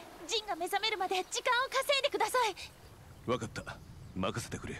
ジンが目覚めるまで時間を稼いでください。 分かった、任せてくれ。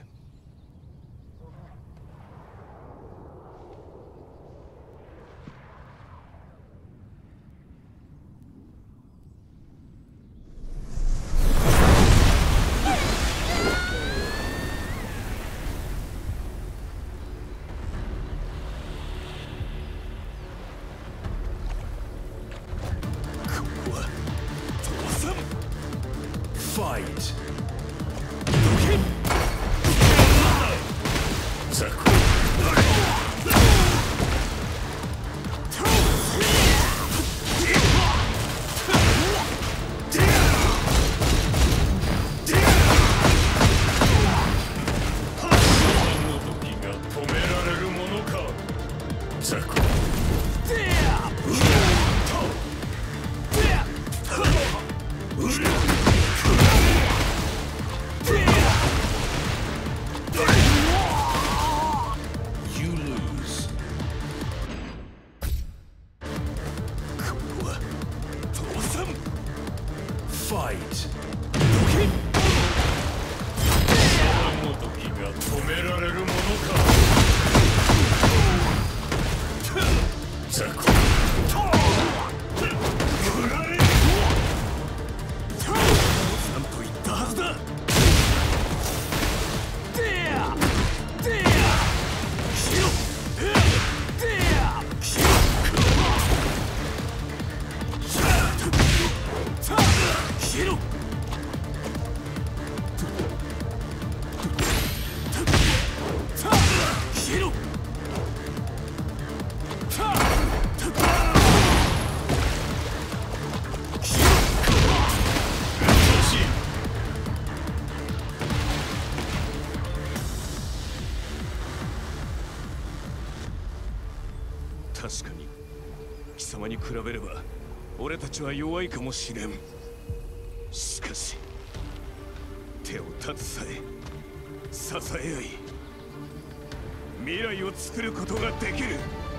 確かに貴様に比べれば俺たちは弱いかもしれん。しかし手を携え支え合い未来を作ることができる。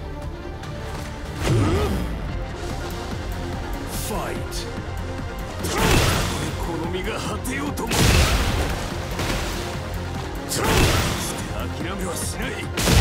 ファイト。この身が果てようとも決して諦めはしない。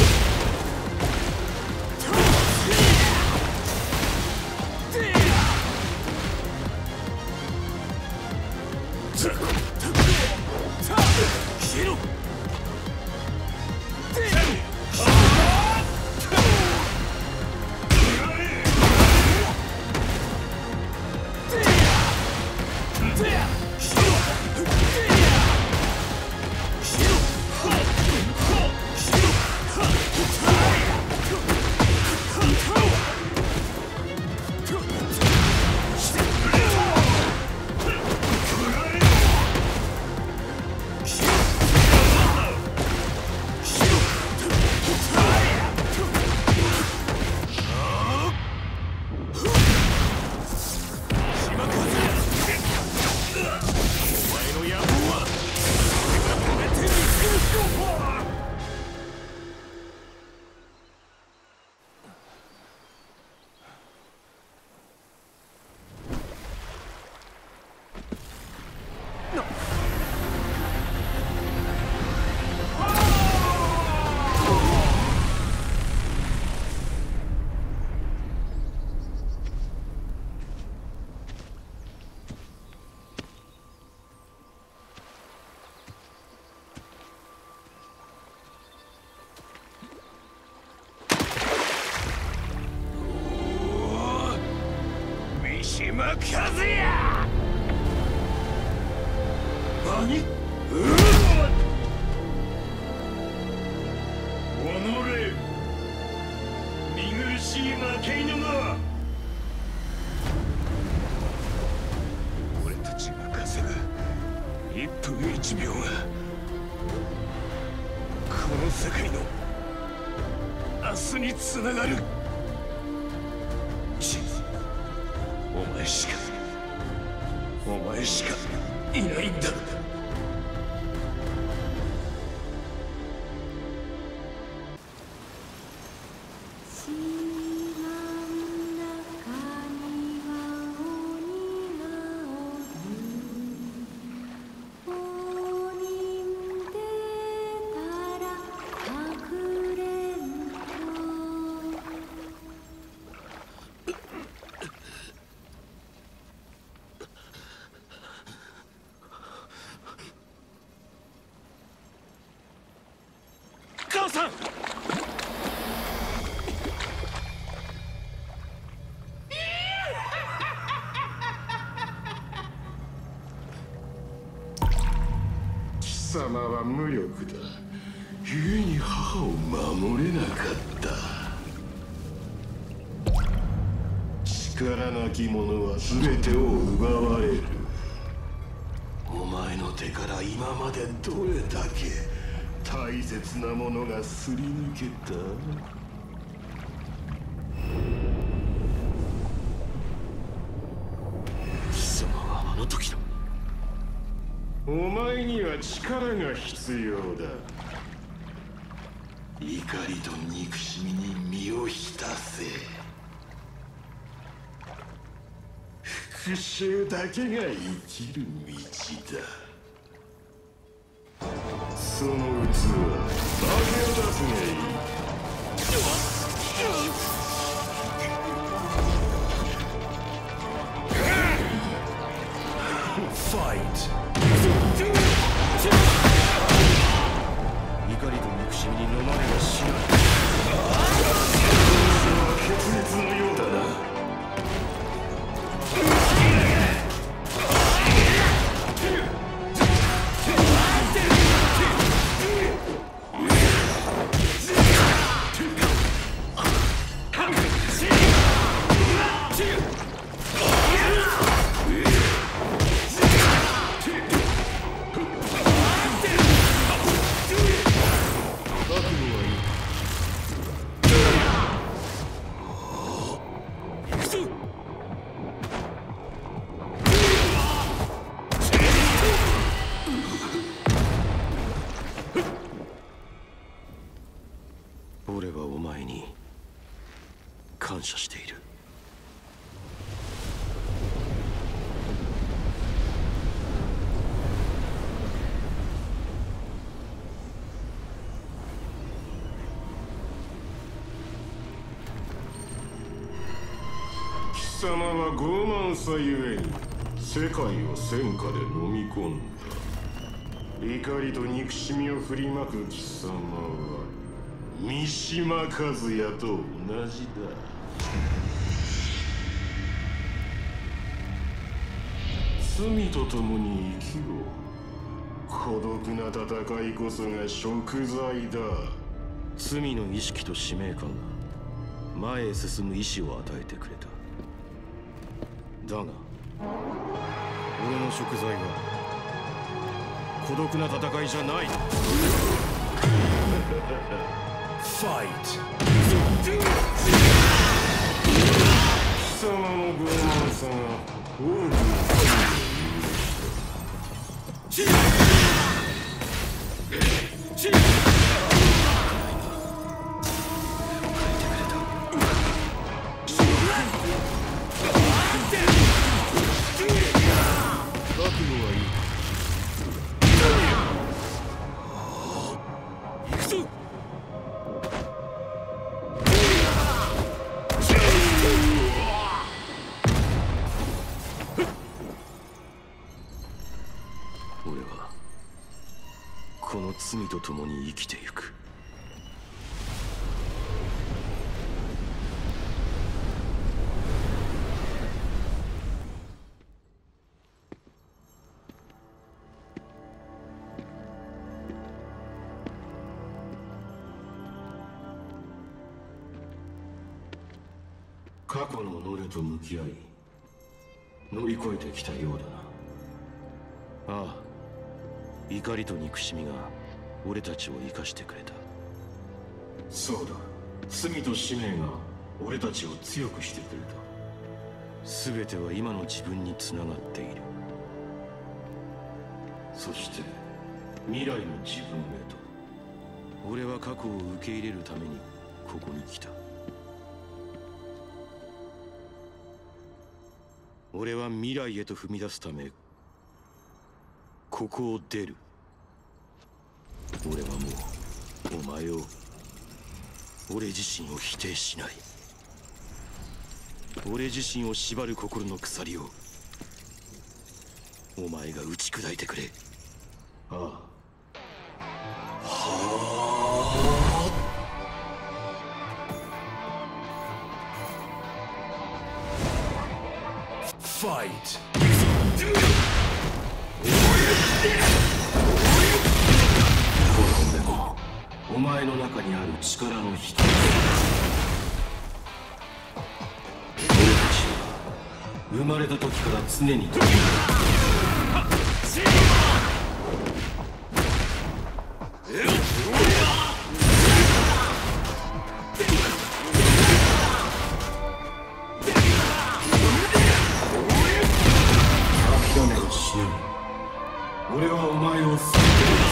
和也！何？おのれ！見苦しい負け犬が！俺たちが稼ぐ1分1秒がこの世界の明日につながる。お前しかいないんだ。 さん。 貴様は無力だ。故に母を守れなかった。力なき者は全てを奪われる。お前の手から今までどれだけ大切なものがすり抜けた？貴様はあの時の。お前には力が必要だ。怒りと憎しみに身を浸せ。復讐だけが生きる道だ。その器、化けを出すがいい。ファイト。怒りと憎しみに飲まれはしない。決裂のようだな。俺はお前に感謝している。貴様は傲慢さゆえに世界を戦火で飲み込んだ。怒りと憎しみを振りまく貴様は三島和也と同じだ。罪と共に生きろ。孤独な戦いこそが贖罪だ。罪の意識と使命感が前へ進む意志を与えてくれた。だが俺の贖罪は孤独な戦いじゃない。ファイト。貴様の傲慢さが多くの罪を許した。覚悟はいい。行くぞ。俺はこの罪と共に生きてゆく。過去のノレと向き合い乗り越えてきたようだな。ああ、怒りと憎しみが俺たちを生かしてくれた。そうだ、罪と使命が俺たちを強くしてくれた。全ては今の自分につながっている。そして未来の自分へと。俺は過去を受け入れるためにここに来た。俺は未来へと踏み出すためここを出る。俺はもうお前を、俺自身を否定しない。俺自身を縛る心の鎖をお前が打ち砕いてくれ。ああ。はあ。 力の一つ。俺たちは生まれた時から常に時諦めろ死ぬ。俺はお前を救って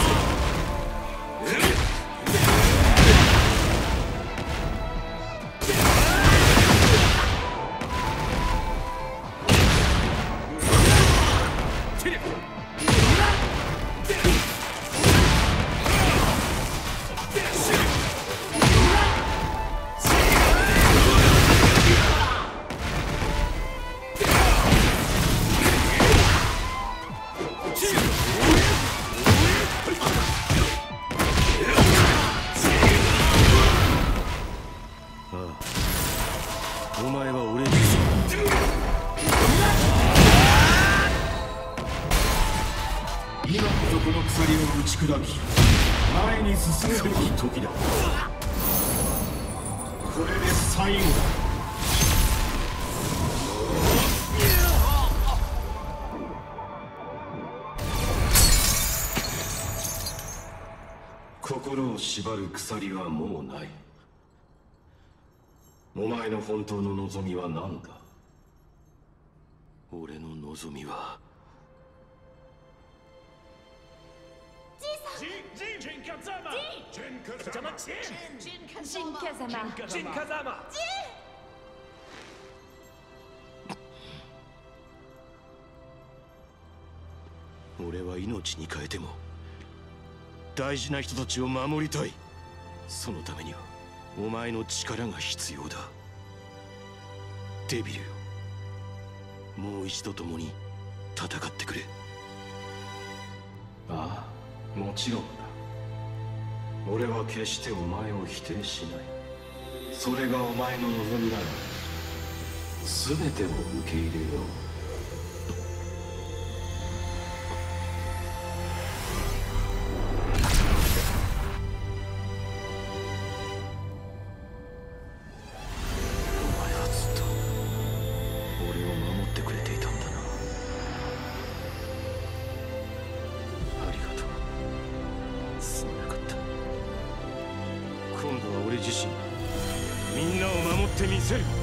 お前は俺自身。今こそこの鎖を打ち砕き前に進むべき時だ。これで最後だ。心を縛る鎖はもうない。お前の本当の望みは何だ？俺の望みは俺は命に変えても大事な人たちを守りたい。そのためにはお前の力が必要だ。デビルよ、もう一度共に戦ってくれ。ああ、もちろんだ。俺は決してお前を否定しない。それがお前の望みなら全てを受け入れよう。今度は俺自身みんなを守ってみせる。